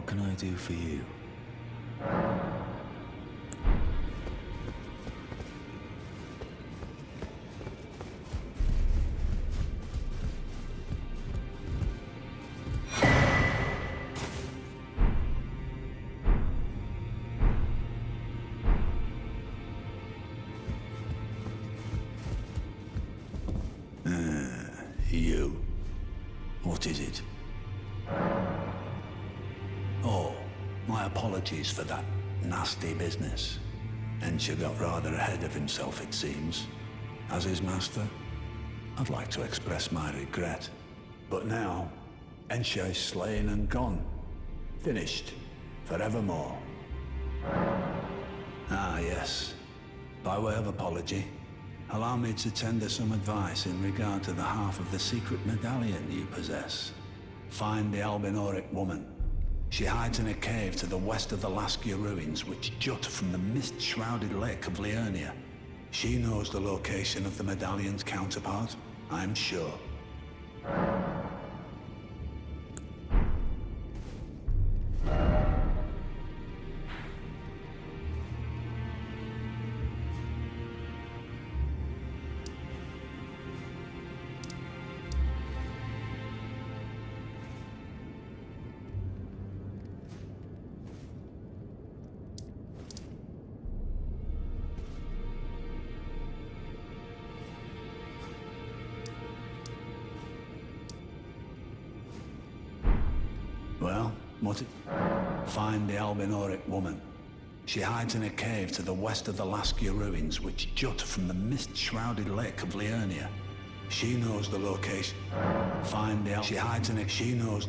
What can I do for you? You. What is it? Oh, my apologies for that nasty business. Ensha got rather ahead of himself, it seems. As his master, I'd like to express my regret. But now, Ensha is slain and gone. Finished. Forevermore. Ah, yes. By way of apology, allow me to tender some advice in regard to the half of the secret medallion you possess. Find the Albinauric woman. She hides in a cave to the west of the Laskia ruins, which jut from the mist-shrouded lake of Liurnia. She knows the location of the medallion's counterpart, I'm sure. Well, what's it? Find the Albinauric woman. She hides in a cave to the west of the Laskia ruins, which jut from the mist-shrouded lake of Liurnia. She knows the location. Find the She hides in a... She knows...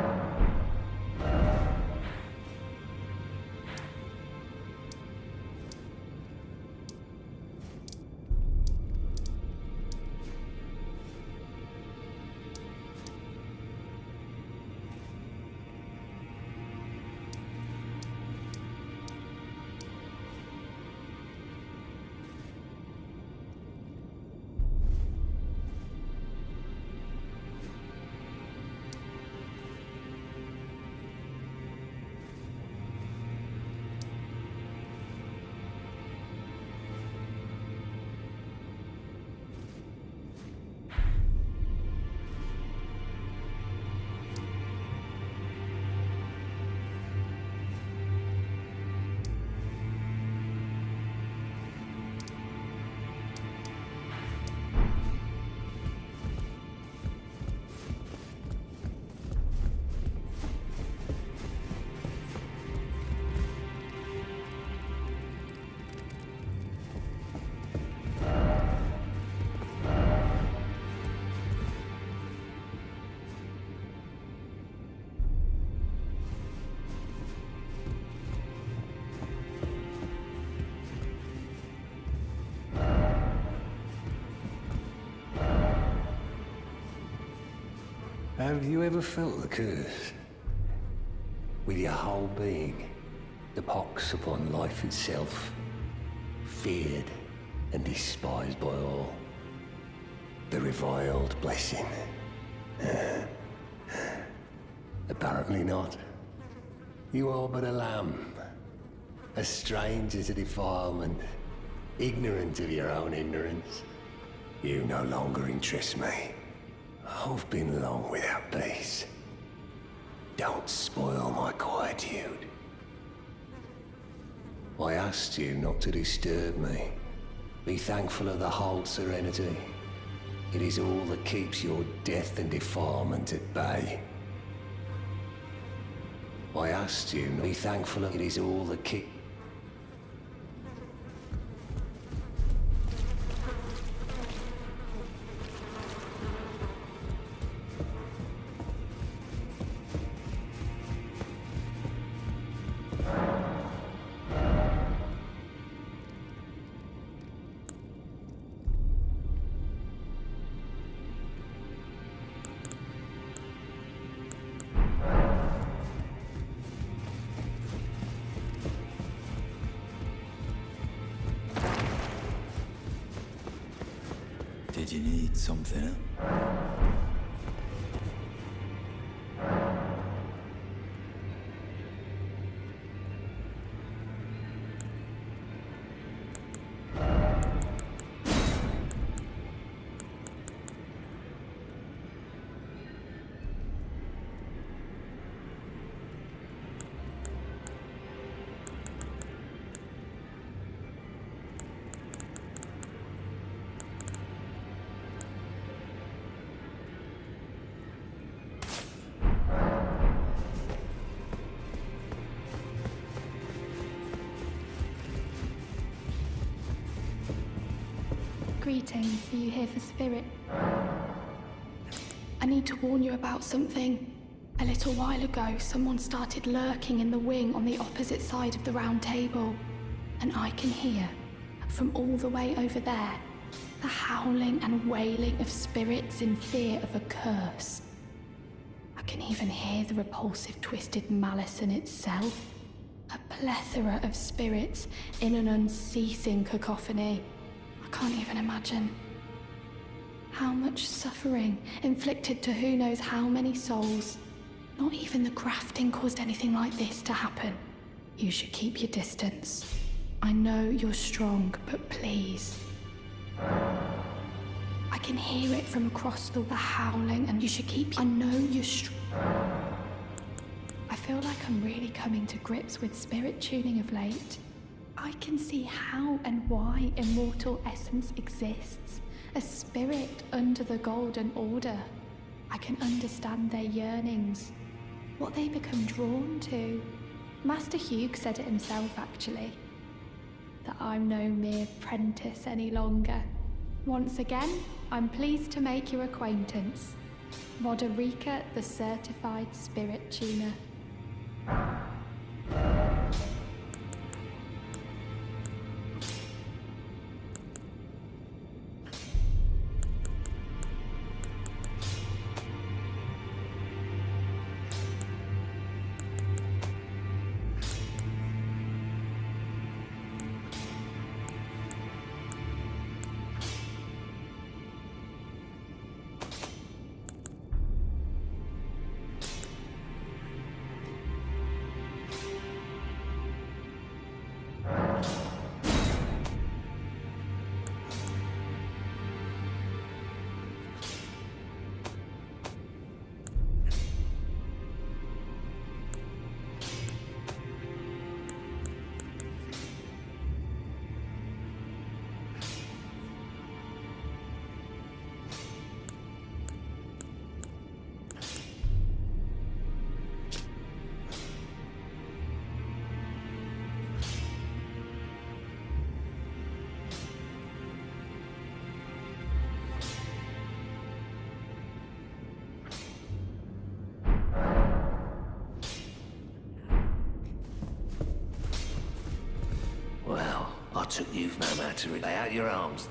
Have you ever felt the curse? With your whole being, the pox upon life itself, feared and despised by all. The reviled blessing. Apparently not. You are but a lamb, a stranger to defilement, ignorant of your own ignorance. You no longer interest me. I've been long without peace. Don't spoil my quietude. I asked you not to disturb me. Be thankful of the whole serenity. It is all that keeps your death and defilement at bay. I asked you, be thankful of it is all that keeps... Did you need something? Greetings, are you here for Spirit? I need to warn you about something. A little while ago, someone started lurking in the wing on the opposite side of the round table. And I can hear, from all the way over there, the howling and wailing of spirits in fear of a curse. I can even hear the repulsive twisted malison itself. A plethora of spirits in an unceasing cacophony. I can't even imagine. How much suffering inflicted to who knows how many souls. Not even the grafting caused anything like this to happen. You should keep your distance. I know you're strong, but please. I can hear it from across the howling, and you should keep... I know you're strong. I feel like I'm really coming to grips with spirit tuning of late. I can see how and why immortal essence exists. A spirit under the Golden Order. I can understand their yearnings. What they become drawn to. Master Hugh said it himself, actually. That I'm no mere apprentice any longer. Once again, I'm pleased to make your acquaintance. Roderica, the Certified Spirit Tuner. Took you no matter to lay out your arms.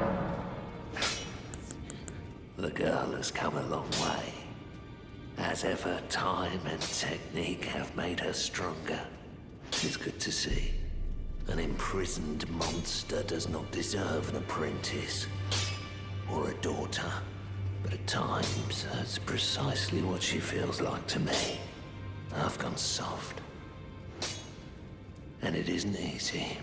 The girl has come a long way. As ever, time and technique have made her stronger. It's good to see. An imprisoned monster does not deserve an apprentice or a daughter, but at times that's precisely what she feels like to me. I've gone soft, and it isn't easy.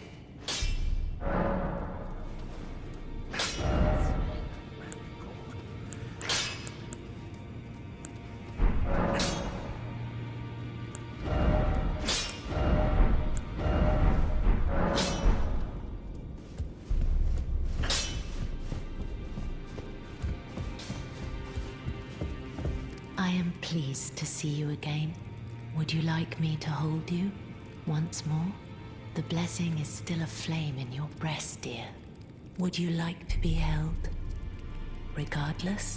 I am pleased to see you again. Would you like me to hold you once more? The blessing is still aflame in your breast, dear. Would you like to be held? Regardless?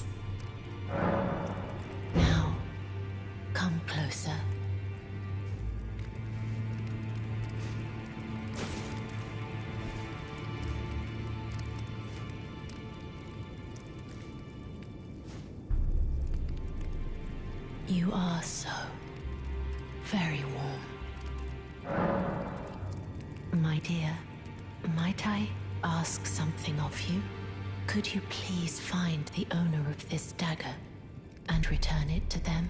Now, come closer. You are so very warm. My dear, might I ask something of you? Could you please find the owner of this dagger and return it to them?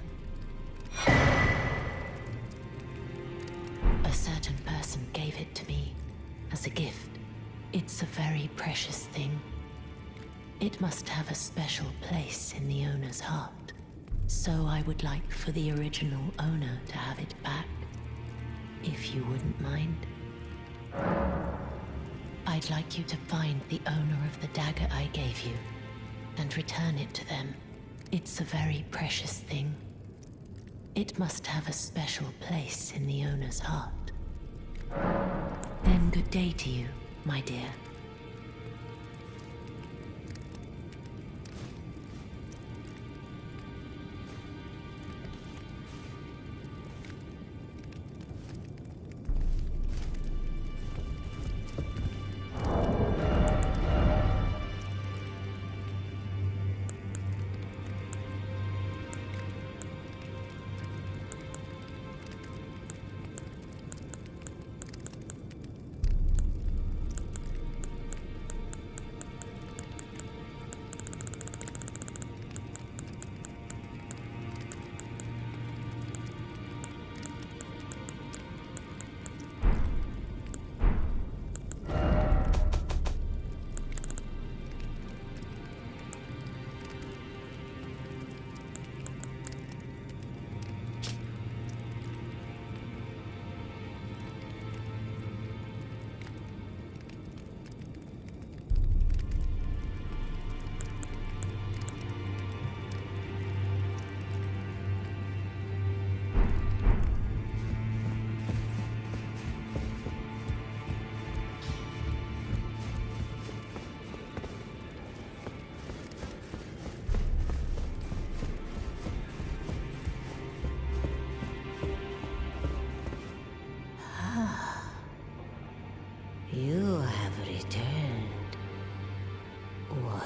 A certain person gave it to me as a gift. It's a very precious thing. It must have a special place in the owner's heart. So I would like for the original owner to have it back, if you wouldn't mind. I'd like you to find the owner of the dagger I gave you and return it to them. It's a very precious thing. It must have a special place in the owner's heart. Then good day to you, my dear.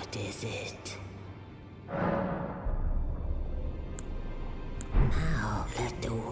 What is it? Now let the